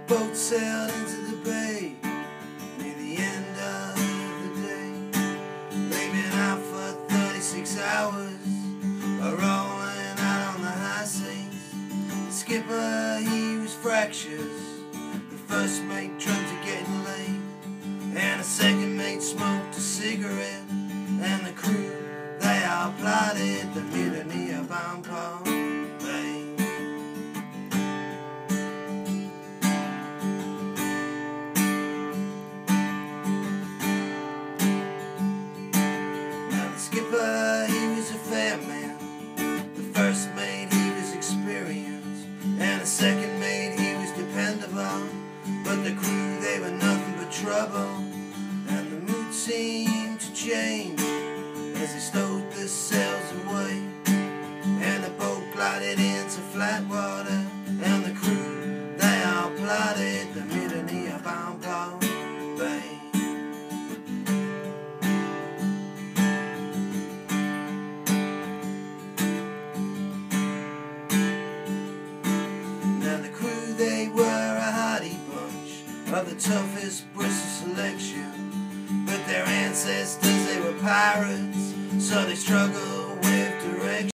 boat sailed into the bay near the end of the day, leaving out for 36 hours, rolling out on the high seas. The skipper, he was fractious. The first mate dreamt of getting laid, and the second mate smoked a cigarette, and the crew, they all plotted the mutiny of Barnpool. Skipper, he was a fair man. The first mate, he was experienced, and the second mate, he was dependable. But the crew, they were nothing but trouble, and the mood seemed to change as they stowed the sails away, and the boat glided into flat water, and the crew, they all plotted the mutiny of Barnpool Bay. They were a hardy bunch of the toughest Bristol selection, but their ancestors, they were pirates, so they struggled